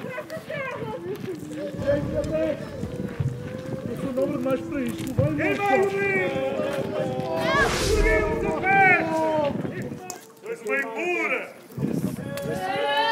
Eu sou nobre demais para isto. Quem vai unir? Seguimos a festa! Coisa bem pura!